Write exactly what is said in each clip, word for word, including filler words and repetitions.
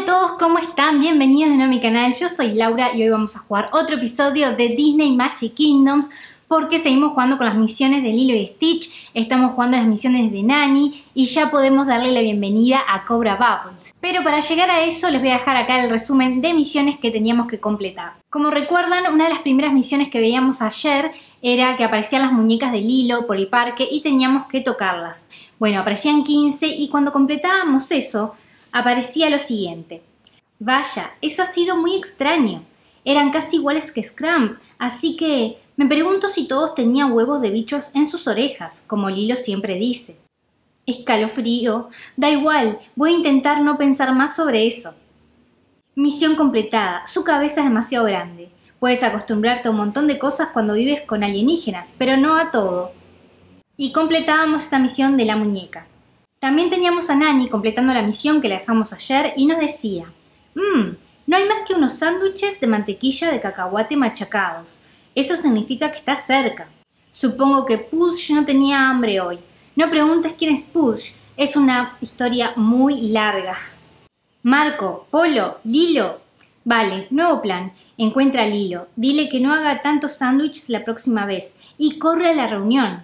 Hola a todos, ¿cómo están? Bienvenidos de nuevo a mi canal, yo soy Laura y hoy vamos a jugar otro episodio de Disney Magic Kingdoms porque seguimos jugando con las misiones de Lilo y Stitch, estamos jugando las misiones de Nani y ya podemos darle la bienvenida a Cobra Bubbles. Pero para llegar a eso les voy a dejar acá el resumen de misiones que teníamos que completar. Como recuerdan, una de las primeras misiones que veíamos ayer era que aparecían las muñecas de Lilo por el parque y teníamos que tocarlas. Bueno, aparecían quince y cuando completábamos eso, aparecía lo siguiente. Vaya, eso ha sido muy extraño. Eran casi iguales que Scrump, así que me pregunto si todos tenían huevos de bichos en sus orejas, como Lilo siempre dice. Escalofrío. Da igual, voy a intentar no pensar más sobre eso. Misión completada. Su cabeza es demasiado grande. Puedes acostumbrarte a un montón de cosas cuando vives con alienígenas, pero no a todo. Y completábamos esta misión de la muñeca. También teníamos a Nani completando la misión que la dejamos ayer y nos decía Mmm, no hay más que unos sándwiches de mantequilla de cacahuate machacados. Eso significa que está cerca. Supongo que Push no tenía hambre hoy. No preguntes quién es Push, es una historia muy larga. Marco, Polo, Lilo. Vale, nuevo plan. Encuentra a Lilo. Dile que no haga tantos sándwiches la próxima vez. Y corre a la reunión.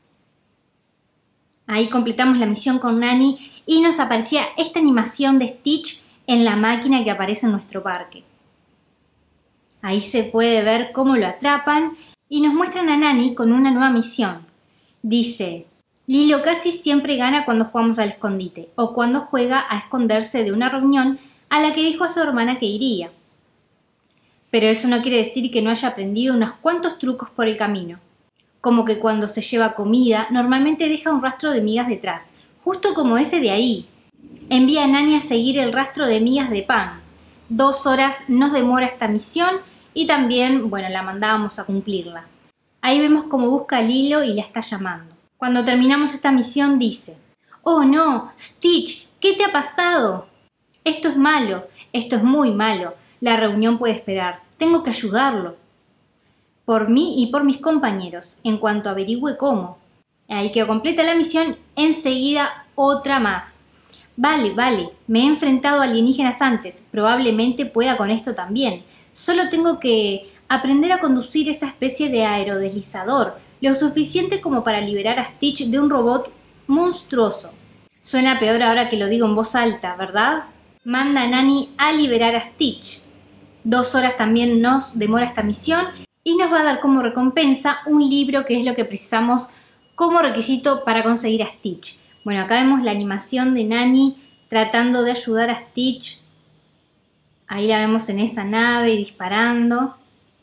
Ahí completamos la misión con Nani y nos aparecía esta animación de Stitch en la máquina que aparece en nuestro parque. Ahí se puede ver cómo lo atrapan y nos muestran a Nani con una nueva misión. Dice, Lilo casi siempre gana cuando jugamos al escondite o cuando juega a esconderse de una reunión a la que dijo a su hermana que iría. Pero eso no quiere decir que no haya aprendido unos cuantos trucos por el camino. Como que cuando se lleva comida, normalmente deja un rastro de migas detrás, justo como ese de ahí. Envía a Nani a seguir el rastro de migas de pan. Dos horas nos demora esta misión y también, bueno, la mandábamos a cumplirla. Ahí vemos cómo busca a Lilo y la está llamando. Cuando terminamos esta misión dice, ¡Oh no! Stitch, ¿qué te ha pasado? Esto es malo, esto es muy malo. La reunión puede esperar. Tengo que ayudarlo. Por mí y por mis compañeros, en cuanto averigüe cómo. Ahí que completa la misión, enseguida otra más. Vale, vale, me he enfrentado a alienígenas antes, probablemente pueda con esto también. Solo tengo que aprender a conducir esa especie de aerodeslizador, lo suficiente como para liberar a Stitch de un robot monstruoso. Suena peor ahora que lo digo en voz alta, ¿verdad? Manda a Nani a liberar a Stitch. Dos horas también nos demora esta misión. Y nos va a dar como recompensa un libro que es lo que precisamos como requisito para conseguir a Stitch. Bueno, acá vemos la animación de Nani tratando de ayudar a Stitch. Ahí la vemos en esa nave disparando.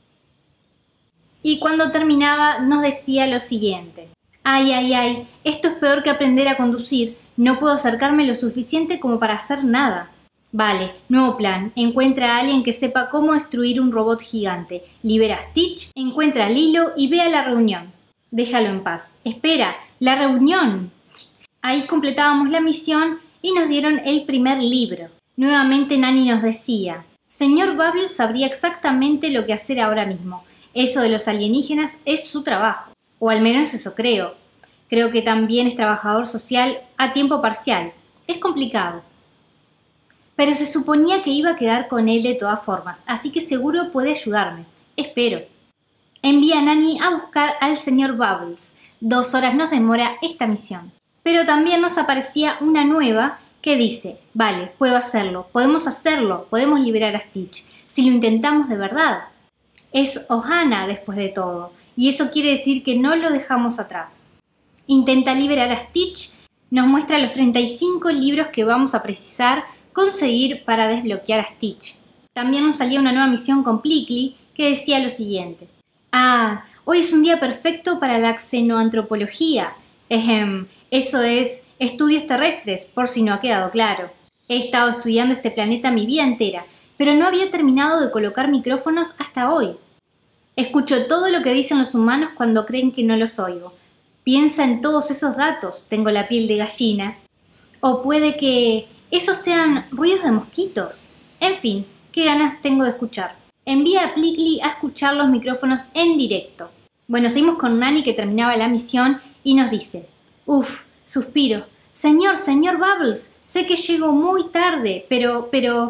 Y cuando terminaba nos decía lo siguiente. Ay, ay, ay, esto es peor que aprender a conducir. No puedo acercarme lo suficiente como para hacer nada. Vale, nuevo plan. Encuentra a alguien que sepa cómo destruir un robot gigante. Libera a Stitch, encuentra a Lilo y ve a la reunión. Déjalo en paz. Espera, ¡la reunión! Ahí completábamos la misión y nos dieron el primer libro. Nuevamente Nani nos decía, Señor Bubbles sabría exactamente lo que hacer ahora mismo. Eso de los alienígenas es su trabajo. O al menos eso creo. Creo que también es trabajador social a tiempo parcial. Es complicado. Pero se suponía que iba a quedar con él de todas formas, así que seguro puede ayudarme. Espero. Envía a Nani a buscar al señor Bubbles. Dos horas nos demora esta misión. Pero también nos aparecía una nueva que dice, vale, puedo hacerlo, podemos hacerlo, podemos liberar a Stitch, si lo intentamos de verdad. Es Ohana después de todo, y eso quiere decir que no lo dejamos atrás. Intenta liberar a Stitch, nos muestra los treinta y cinco libros que vamos a precisar conseguir para desbloquear a Stitch. También nos salía una nueva misión con Plickly que decía lo siguiente. Ah, hoy es un día perfecto para la xenoantropología. Ejem, eso es estudios terrestres, por si no ha quedado claro. He estado estudiando este planeta mi vida entera, pero no había terminado de colocar micrófonos hasta hoy. Escucho todo lo que dicen los humanos cuando creen que no los oigo. Piensa en todos esos datos, tengo la piel de gallina. O puede que esos sean ruidos de mosquitos. En fin, qué ganas tengo de escuchar. Envía a Plickly a escuchar los micrófonos en directo. Bueno, seguimos con Nani que terminaba la misión y nos dice, Uf, suspiro. Señor, señor Bubbles, sé que llego muy tarde, pero, pero...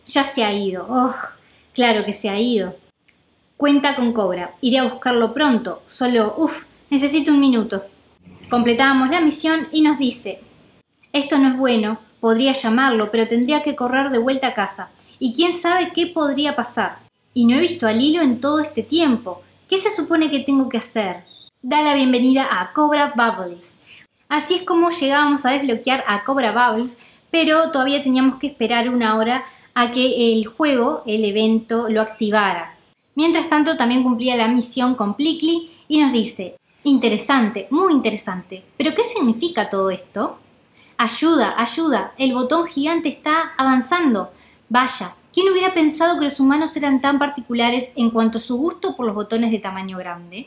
Ya se ha ido. Oh, claro que se ha ido. Cuenta con Cobra. Iré a buscarlo pronto. Solo, uff, necesito un minuto. Completábamos la misión y nos dice: esto no es bueno, podría llamarlo, pero tendría que correr de vuelta a casa. Y quién sabe qué podría pasar. Y no he visto a Lilo en todo este tiempo. ¿Qué se supone que tengo que hacer? Da la bienvenida a Cobra Bubbles. Así es como llegábamos a desbloquear a Cobra Bubbles, pero todavía teníamos que esperar una hora a que el juego, el evento, lo activara. Mientras tanto, también cumplía la misión con Plickly y nos dice: interesante, muy interesante. ¿Pero qué significa todo esto? Ayuda, ayuda, el botón gigante está avanzando. Vaya, ¿quién hubiera pensado que los humanos eran tan particulares en cuanto a su gusto por los botones de tamaño grande?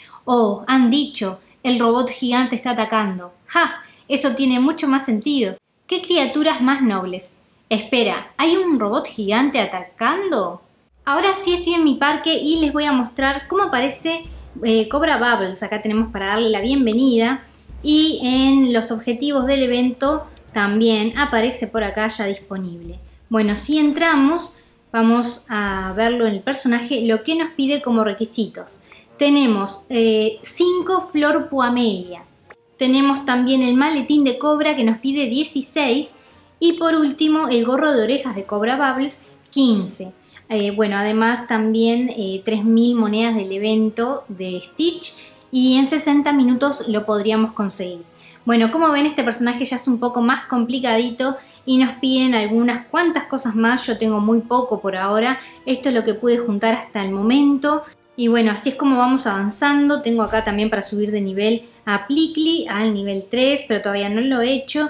Oh, han dicho, el robot gigante está atacando. ¡Ja! Eso tiene mucho más sentido. ¡Qué criaturas más nobles! Espera, ¿hay un robot gigante atacando? Ahora sí estoy en mi parque y les voy a mostrar cómo aparece eh, Cobra Bubbles. Acá tenemos para darle la bienvenida. Y en los objetivos del evento también aparece por acá ya disponible. Bueno, si entramos, vamos a verlo en el personaje, lo que nos pide como requisitos. Tenemos cinco eh, Flor Puamelia. Tenemos también el maletín de Cobra que nos pide dieciséis. Y por último, el gorro de orejas de Cobra Bubbles, quince. Eh, bueno, además también eh, tres mil monedas del evento de Stitch. Y en sesenta minutos lo podríamos conseguir. Bueno, como ven, este personaje ya es un poco más complicadito y nos piden algunas cuantas cosas más. Yo tengo muy poco por ahora. Esto es lo que pude juntar hasta el momento. Y bueno, así es como vamos avanzando. Tengo acá también para subir de nivel a Plickly al nivel tres, pero todavía no lo he hecho.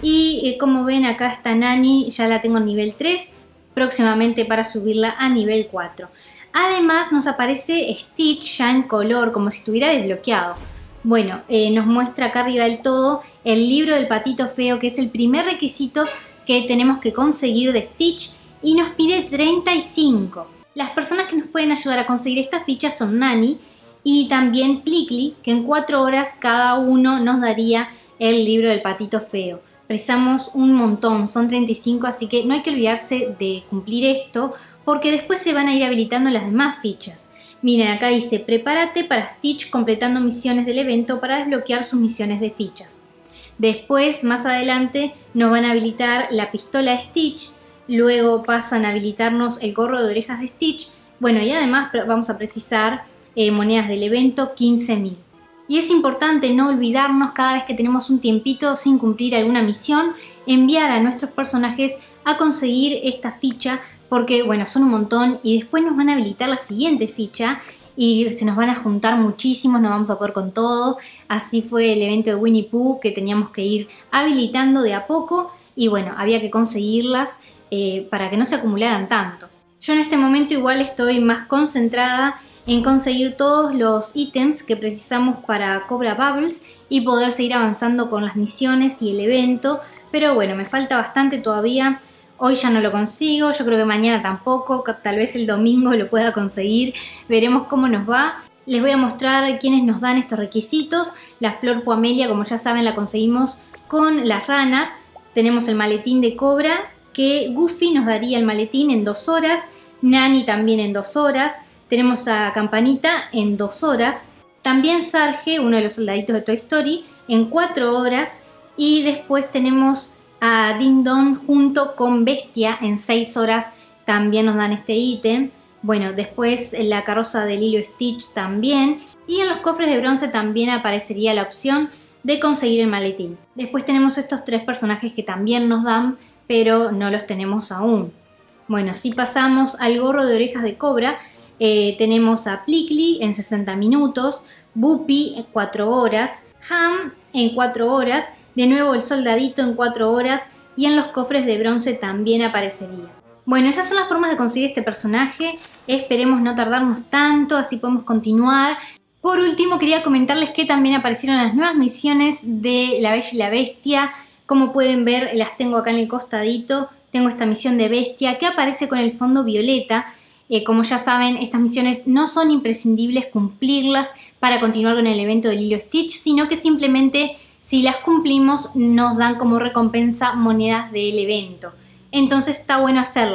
Y eh, como ven, acá está Nani, ya la tengo en nivel tres, próximamente para subirla a nivel cuatro. Además nos aparece Stitch ya en color, como si estuviera desbloqueado. Bueno, eh, nos muestra acá arriba del todo el libro del patito feo, que es el primer requisito que tenemos que conseguir de Stitch, y nos pide treinta y cinco. Las personas que nos pueden ayudar a conseguir esta ficha son Nani y también Plickly, que en cuatro horas cada uno nos daría el libro del patito feo. Precisamos un montón, son treinta y cinco, así que no hay que olvidarse de cumplir esto, porque después se van a ir habilitando las demás fichas. Miren, acá dice: prepárate para Stitch completando misiones del evento para desbloquear sus misiones de fichas. Después, más adelante, nos van a habilitar la pistola de Stitch, luego pasan a habilitarnos el gorro de orejas de Stitch, bueno, y además vamos a precisar eh, monedas del evento, quince mil. Y es importante no olvidarnos, cada vez que tenemos un tiempito sin cumplir alguna misión, enviar a nuestros personajes a conseguir esta ficha, porque bueno, son un montón y después nos van a habilitar la siguiente ficha y se nos van a juntar muchísimos, no vamos a poder con todo. Así fue el evento de Winnie Pooh, que teníamos que ir habilitando de a poco y bueno, había que conseguirlas eh, para que no se acumularan tanto. Yo en este momento igual estoy más concentrada en conseguir todos los ítems que precisamos para Cobra Bubbles y poder seguir avanzando con las misiones y el evento, pero bueno, me falta bastante todavía. Hoy ya no lo consigo, yo creo que mañana tampoco, tal vez el domingo lo pueda conseguir, veremos cómo nos va. Les voy a mostrar quiénes nos dan estos requisitos. La Flor Puamelia, como ya saben, la conseguimos con las ranas. Tenemos el maletín de Cobra, que Goofy nos daría el maletín en dos horas, Nani también en dos horas, tenemos a Campanita en dos horas, también Sarge, uno de los soldaditos de Toy Story, en cuatro horas, y después tenemos a Ding Dong junto con Bestia en seis horas, también nos dan este ítem. Bueno, después en la carroza de Lilo y Stitch también, y en los cofres de bronce también aparecería la opción de conseguir el maletín. Después tenemos estos tres personajes que también nos dan, pero no los tenemos aún. Bueno, si pasamos al gorro de orejas de Cobra, eh, tenemos a Plickly en sesenta minutos, Buppy en cuatro horas, Ham en cuatro horas, de nuevo el soldadito en cuatro horas y en los cofres de bronce también aparecería. Bueno, esas son las formas de conseguir este personaje. Esperemos no tardarnos tanto, así podemos continuar. Por último, quería comentarles que también aparecieron las nuevas misiones de La Bella y la Bestia. Como pueden ver, las tengo acá en el costadito. Tengo esta misión de Bestia que aparece con el fondo violeta. Eh, como ya saben, estas misiones no son imprescindibles cumplirlas para continuar con el evento de Lilo y Stitch, sino que simplemente si las cumplimos nos dan como recompensa monedas del evento. Entonces está bueno hacerlas.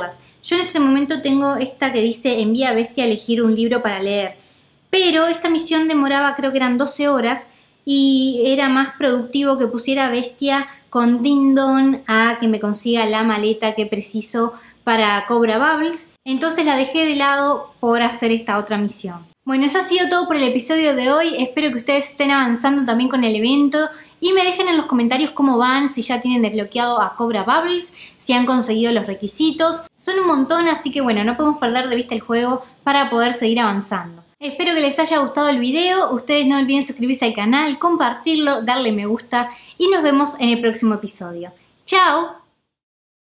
Yo en este momento tengo esta que dice envía a Bestia a elegir un libro para leer. Pero esta misión demoraba, creo que eran doce horas, y era más productivo que pusiera a Bestia con Dindon a que me consiga la maleta que preciso para Cobra Bubbles. Entonces la dejé de lado por hacer esta otra misión. Bueno, eso ha sido todo por el episodio de hoy. Espero que ustedes estén avanzando también con el evento y me dejen en los comentarios cómo van, si ya tienen desbloqueado a Cobra Bubbles, si han conseguido los requisitos. Son un montón, así que bueno, no podemos perder de vista el juego para poder seguir avanzando. Espero que les haya gustado el video. Ustedes no olviden suscribirse al canal, compartirlo, darle me gusta y nos vemos en el próximo episodio. ¡Chao!